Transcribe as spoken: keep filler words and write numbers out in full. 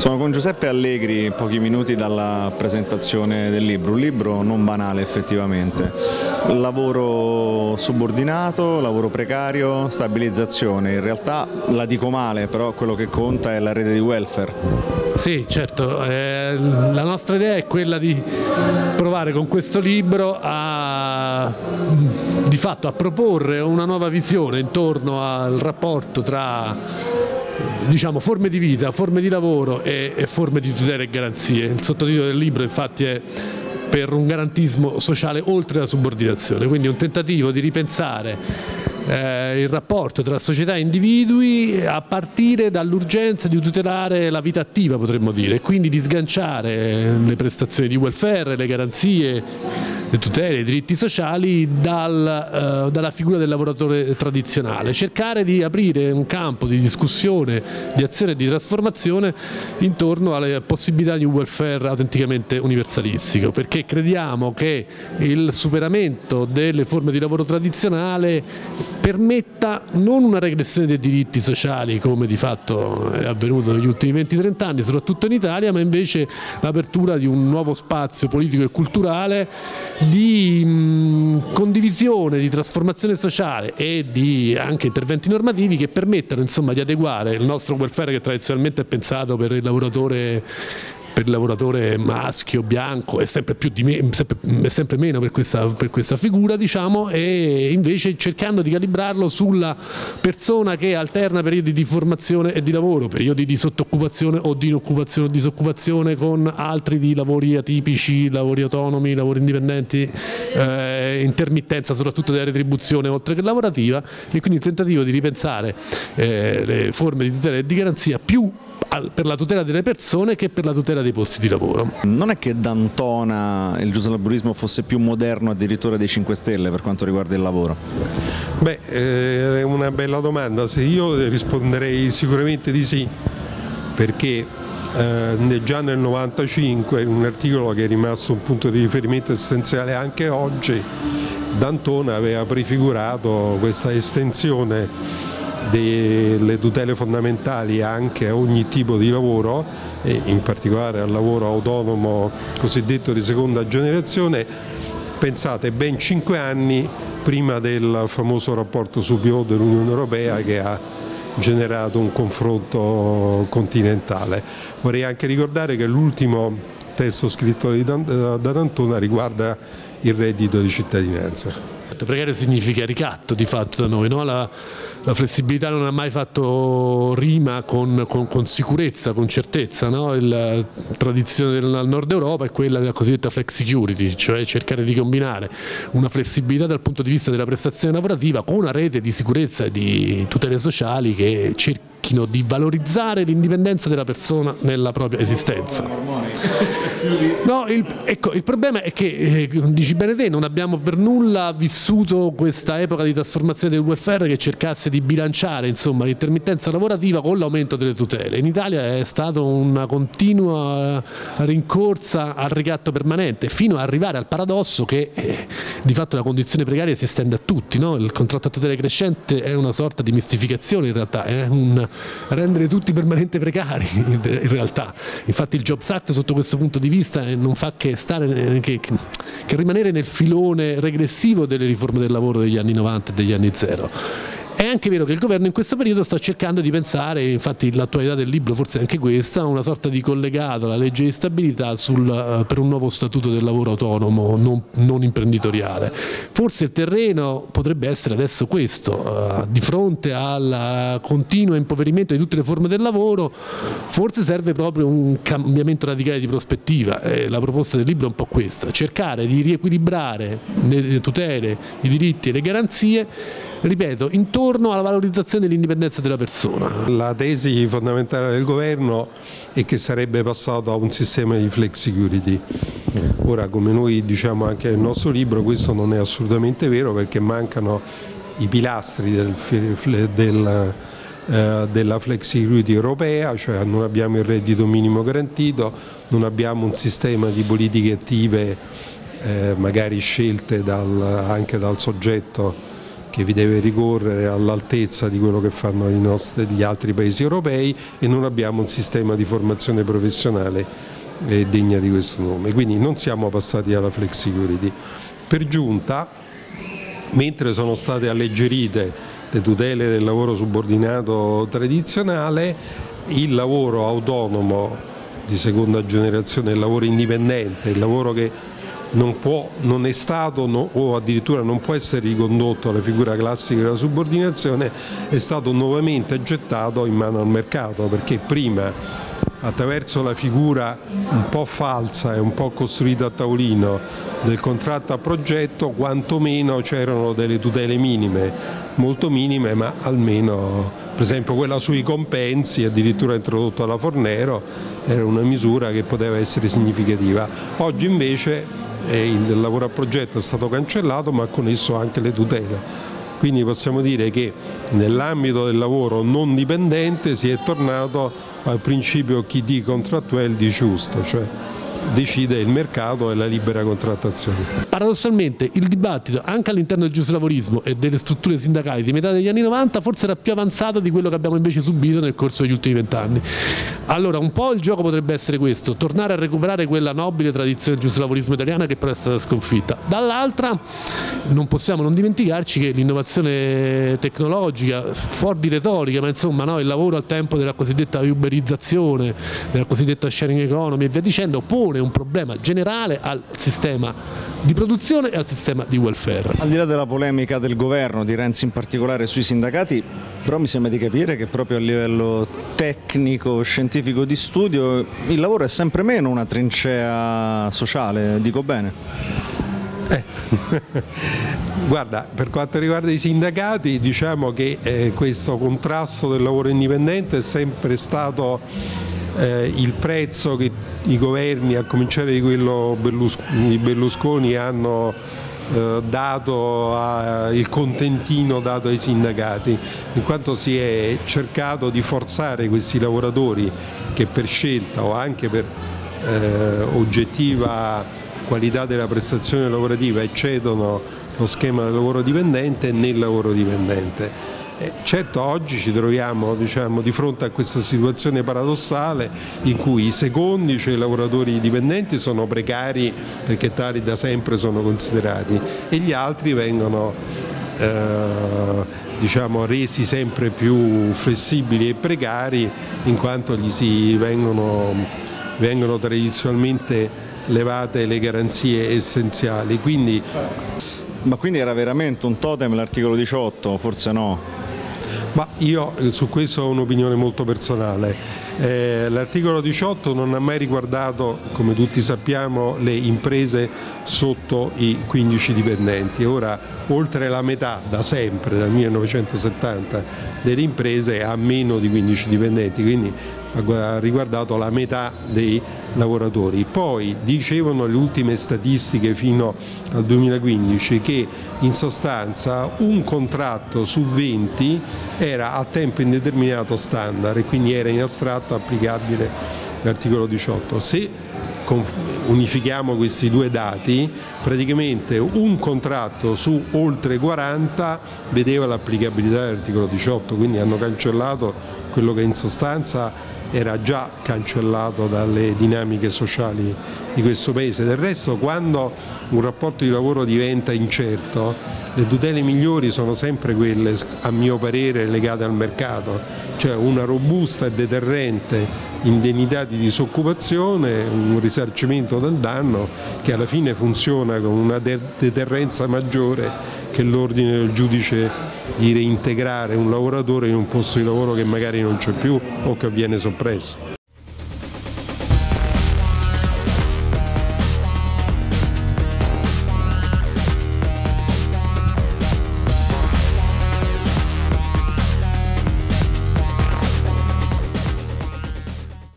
Sono con Giuseppe Allegri, pochi minuti dalla presentazione del libro, un libro non banale effettivamente, lavoro subordinato, lavoro precario, stabilizzazione, in realtà la dico male, però quello che conta è la rete di welfare. Sì, certo, eh, la nostra idea è quella di provare con questo libro a, di fatto, a proporre una nuova visione intorno al rapporto tra, diciamo, forme di vita, forme di lavoro e, e forme di tutela e garanzie. Il sottotitolo del libro infatti è "Per un garantismo sociale oltre la subordinazione", quindi un tentativo di ripensare eh, il rapporto tra società e individui a partire dall'urgenza di tutelare la vita attiva, potremmo dire, e quindi di sganciare le prestazioni di welfare, le garanzie, le tutele, i diritti sociali dal, eh, dalla figura del lavoratore tradizionale, cercare di aprire un campo di discussione, di azione e di trasformazione intorno alle possibilità di un welfare autenticamente universalistico, perché crediamo che il superamento delle forme di lavoro tradizionale permetta non una regressione dei diritti sociali come di fatto è avvenuto negli ultimi venti trenta anni, soprattutto in Italia, ma invece l'apertura di un nuovo spazio politico e culturale di mh, condivisione, di trasformazione sociale e di anche interventi normativi che permettano, insomma, di adeguare il nostro welfare, che tradizionalmente è pensato per il lavoratore per il lavoratore maschio, bianco, è sempre, più di me, sempre, è sempre meno per questa, per questa figura, diciamo, e invece cercando di calibrarlo sulla persona che alterna periodi di formazione e di lavoro, periodi di sottoccupazione o di inoccupazione o disoccupazione con altri di lavori atipici, lavori autonomi, lavori indipendenti, eh, intermittenza soprattutto della retribuzione oltre che lavorativa, e quindi il tentativo di ripensare eh, le forme di tutela e di garanzia più per la tutela delle persone che per la tutela dei posti di lavoro. Non è che D'Antona il giuslaborismo fosse più moderno addirittura dei cinque Stelle per quanto riguarda il lavoro? Beh, è una bella domanda, se io risponderei sicuramente di sì, perché eh, già nel novantacinque, in un articolo che è rimasto un punto di riferimento essenziale anche oggi, D'Antona aveva prefigurato questa estensione delle tutele fondamentali anche a ogni tipo di lavoro e in particolare al lavoro autonomo cosiddetto di seconda generazione, pensate, ben cinque anni prima del famoso rapporto su P O dell'Unione Europea che ha generato un confronto continentale. Vorrei anche ricordare che l'ultimo testo scritto da D'Antona riguarda il reddito di cittadinanza. Precario significa ricatto di fatto da noi, no? la, la flessibilità non ha mai fatto rima con, con, con sicurezza, con certezza, no? La tradizione del nord Europa è quella della cosiddetta flex security, cioè cercare di combinare una flessibilità dal punto di vista della prestazione lavorativa con una rete di sicurezza e di tutele sociali che cerchino di valorizzare l'indipendenza della persona nella propria esistenza. No, il, ecco, il problema è che, eh, dici bene te, non abbiamo per nulla vissuto questa epoca di trasformazione del welfare che cercasse di bilanciare, insomma, l'intermittenza lavorativa con l'aumento delle tutele. In Italia è stata una continua rincorsa al ricatto permanente, fino ad arrivare al paradosso che eh, di fatto la condizione precaria si estende a tutti, no? Il contratto a tutela crescente è una sorta di mistificazione in realtà, è un rendere tutti permanente precari in realtà. Infatti il Jobs Act sotto questo punto di vista non fa che, stare, che, che rimanere nel filone regressivo delle riforme del lavoro degli anni novanta e degli anni zero. È anche vero che il governo in questo periodo sta cercando di pensare, infatti l'attualità del libro forse è anche questa, una sorta di collegato alla legge di stabilità sul, uh, per un nuovo statuto del lavoro autonomo non, non imprenditoriale. Forse il terreno potrebbe essere adesso questo, uh, di fronte al continuo impoverimento di tutte le forme del lavoro, forse serve proprio un cambiamento radicale di prospettiva. Eh, la proposta del libro è un po' questa, cercare di riequilibrare le tutele, i diritti e le garanzie, ripeto, intorno alla valorizzazione dell'indipendenza della persona. La tesi fondamentale del governo è che sarebbe passato a un sistema di flex security. Ora, come noi diciamo anche nel nostro libro, questo non è assolutamente vero, perché mancano i pilastri del, del, eh, della flex security europea, cioè non abbiamo il reddito minimo garantito, non abbiamo un sistema di politiche attive eh, magari scelte dal, anche dal soggetto che vi deve ricorrere all'altezza di quello che fanno i nostri, gli altri paesi europei, e non abbiamo un sistema di formazione professionale eh, degna di questo nome, quindi non siamo passati alla flexicurity. Per giunta, mentre sono state alleggerite le tutele del lavoro subordinato tradizionale, il lavoro autonomo di seconda generazione, il lavoro indipendente, il lavoro che non può, non è stato no, o addirittura non può essere ricondotto alla figura classica della subordinazione, è stato nuovamente gettato in mano al mercato, perché prima, attraverso la figura un po' falsa e un po' costruita a tavolino del contratto a progetto, quantomeno c'erano delle tutele minime, molto minime, ma almeno, per esempio quella sui compensi, addirittura introdotta dalla Fornero, era una misura che poteva essere significativa. Oggi invece il lavoro a progetto è stato cancellato, ma con esso anche le tutele. Quindi possiamo dire che nell'ambito del lavoro non dipendente si è tornato al principio chi di contrattuale di giusto, cioè decide il mercato e la libera contrattazione. Paradossalmente il dibattito anche all'interno del giuslavorismo e delle strutture sindacali di metà degli anni novanta forse era più avanzato di quello che abbiamo invece subito nel corso degli ultimi vent'anni. Allora un po' il gioco potrebbe essere questo, tornare a recuperare quella nobile tradizione del giuslavorismo italiana che però è stata sconfitta. Dall'altra non possiamo non dimenticarci che l'innovazione tecnologica, fuori di retorica, ma insomma no, il lavoro al tempo della cosiddetta uberizzazione, della cosiddetta sharing economy e via dicendo, pone un problema generale al sistema di produzione e al sistema di welfare. Al di là della polemica del governo, di Renzi in particolare, sui sindacati, però mi sembra di capire che proprio a livello tecnico, scientifico di studio, il lavoro è sempre meno una trincea sociale, dico bene? Eh. Guarda, per quanto riguarda i sindacati, diciamo che eh, questo contrasto del lavoro indipendente è sempre stato eh, il prezzo che i governi, a cominciare di quello di Berlusconi, hanno eh, dato a, il contentino dato ai sindacati, in quanto si è cercato di forzare questi lavoratori che per scelta o anche per eh, oggettiva qualità della prestazione lavorativa eccedono lo schema del lavoro dipendente nel lavoro dipendente. Eh, certo, oggi ci troviamo, diciamo, di fronte a questa situazione paradossale in cui i secondi, cioè i lavoratori dipendenti, sono precari perché tali da sempre sono considerati, e gli altri vengono eh, diciamo, resi sempre più flessibili e precari in quanto gli si vengono, vengono tradizionalmente levate le garanzie essenziali. Quindi... Ma quindi era veramente un totem l'articolo diciotto? Forse no? Ma io su questo ho un'opinione molto personale. Eh, l'articolo diciotto non ha mai riguardato, come tutti sappiamo, le imprese sotto i quindici dipendenti. Ora, oltre la metà, da sempre, dal millenovecentosettanta, delle imprese ha meno di quindici dipendenti, quindi ha riguardato la metà dei lavoratori. Poi dicevano le ultime statistiche fino al duemilaquindici che in sostanza un contratto su venti era a tempo indeterminato standard e quindi era in astratto applicabile l'articolo diciotto. Se unifichiamo questi due dati, praticamente un contratto su oltre quaranta vedeva l'applicabilità dell'articolo diciotto, quindi hanno cancellato quello che in sostanza era già cancellato dalle dinamiche sociali di questo Paese. Del resto, quando un rapporto di lavoro diventa incerto, le tutele migliori sono sempre quelle, a mio parere, legate al mercato, cioè una robusta e deterrente indennità di disoccupazione, un risarcimento del danno che alla fine funziona con una deterrenza maggiore che l'ordine del giudice di reintegrare un lavoratore in un posto di lavoro che magari non c'è più o che viene soppresso.